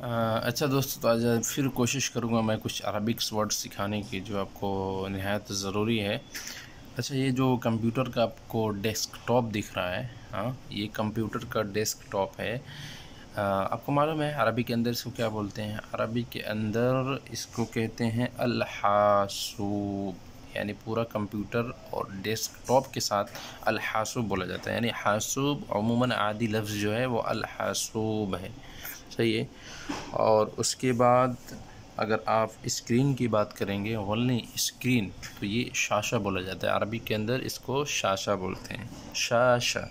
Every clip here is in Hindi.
अच्छा दोस्तों, तो आज फिर कोशिश करूँगा मैं कुछ अरबिक्स वर्ड सिखाने की जो आपको निहायत ज़रूरी है। अच्छा, ये जो कंप्यूटर का आपको डेस्कटॉप दिख रहा है, हाँ, ये कंप्यूटर का डेस्कटॉप है। आपको मालूम है अरबी के अंदर इसको क्या बोलते हैं? अरबी के अंदर इसको कहते हैं अल-हासूब, यानी पूरा कंप्यूटर और डेस्कटॉप के साथ अल-हासूब बोला जाता है। यानी हासूब अमूमन आदि लफ्ज़ जो है वो अल-हासूब है, सही है। और उसके बाद अगर आप स्क्रीन की बात करेंगे, ओनली स्क्रीन, तो ये शाशा बोला जाता है। अरबी के अंदर इसको शाशा बोलते हैं, शाशा।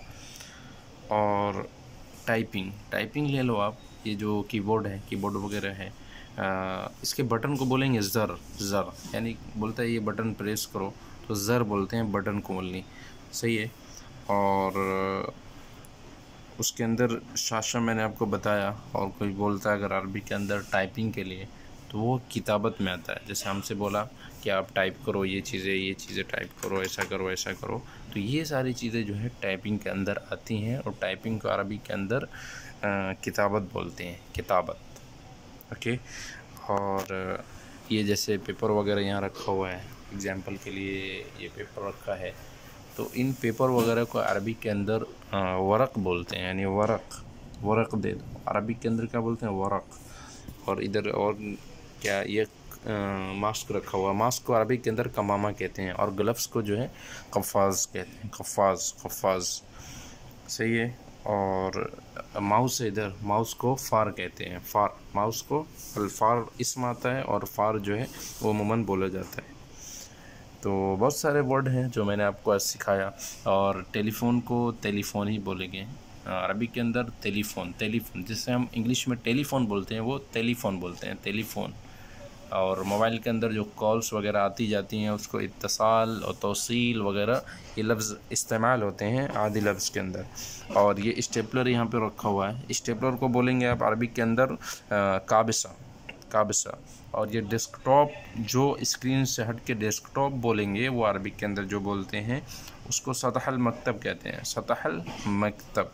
और टाइपिंग ले लो आप, ये जो कीबोर्ड है, कीबोर्ड वगैरह है, इसके बटन को बोलेंगे ज़र, यानी बोलता है ये बटन प्रेस करो, तो ज़र बोलते हैं बटन को ओनली, सही है। और उसके अंदर शाशा मैंने आपको बताया। और कोई बोलता है अगर अरबी के अंदर टाइपिंग के लिए, तो वो किताबत में आता है। जैसे हमसे बोला कि आप टाइप करो ये चीज़ें टाइप करो, ऐसा करो ऐसा करो, तो ये सारी चीज़ें जो है टाइपिंग के अंदर आती हैं। और टाइपिंग को अरबी के अंदर किताबत बोलते हैं, किताबत, ओके। और ये जैसे पेपर वगैरह यहाँ रखा हुआ है, एग्जाम्पल के लिए ये पेपर रखा है, तो इन पेपर वगैरह को अरबी के अंदर वरक बोलते हैं, यानी वरक दे दो, अरबी के अंदर क्या बोलते हैं? वरक। और इधर और क्या, ये मास्क रखा हुआ, मास्क को अरबी के अंदर कमामा कहते हैं। और ग्लव्स को जो है कफ़ाज़ कहते हैं, कफ़ाज़, सही है। और माउस है, इधर माउस को फ़ार कहते हैं, फ़ार, माउस को अल्फ़ार इसम आता है और फ़ार जो है वो अमूमन बोला जाता है। तो बहुत सारे वर्ड हैं जो मैंने आपको आज सिखाया। और टेलीफ़ोन को टेलीफ़ोन ही बोलेंगे अरबी के अंदर, टेलीफ़ोन, जिससे हम इंग्लिश में टेलीफ़ोन बोलते हैं, वो टेलीफ़ोन बोलते हैं, टेलीफ़ोन। और मोबाइल के अंदर जो कॉल्स वगैरह आती जाती हैं उसको इत्तिसाल और तौसील वगैरह ये लफ्ज़ इस्तेमाल होते हैं आदि लफ्ज़ के अंदर। और ये स्टेपलर यहाँ पे रखा हुआ है, स्टेपलर को बोलेंगे आप अरबी के अंदर काबिसा। और ये डेस्कटॉप, जो स्क्रीन से हट के डेस्कटॉप बोलेंगे, वो अरबी के अंदर जो बोलते हैं उसको सतहल मकतब कहते हैं, सतहल मकतब।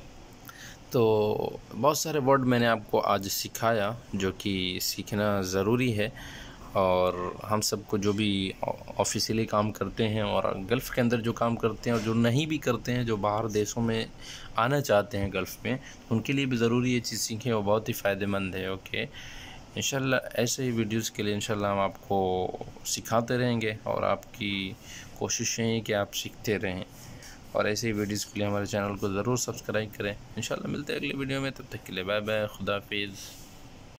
तो बहुत सारे वर्ड मैंने आपको आज सिखाया जो कि सीखना ज़रूरी है। और हम सबको जो भी ऑफिशियली काम करते हैं और गल्फ़ के अंदर जो काम करते हैं और जो नहीं भी करते हैं, जो बाहर देशों में आना चाहते हैं गल्फ़ में, उनके लिए भी ज़रूरी ये चीज़ सीखें, वो बहुत ही फ़ायदेमंद है, ओके। इंशाल्लाह ऐसे ही वीडियोज़ के लिए इंशाल्लाह हम आपको सिखाते रहेंगे और आपकी कोशिशें हैं कि आप सीखते रहें। और ऐसे ही वीडियोज़ के लिए हमारे चैनल को ज़रूर सब्सक्राइब करें। इंशाल्लाह मिलते हैं अगले वीडियो में, तब तक के लिए बाय बाय, खुदा हाफिज़।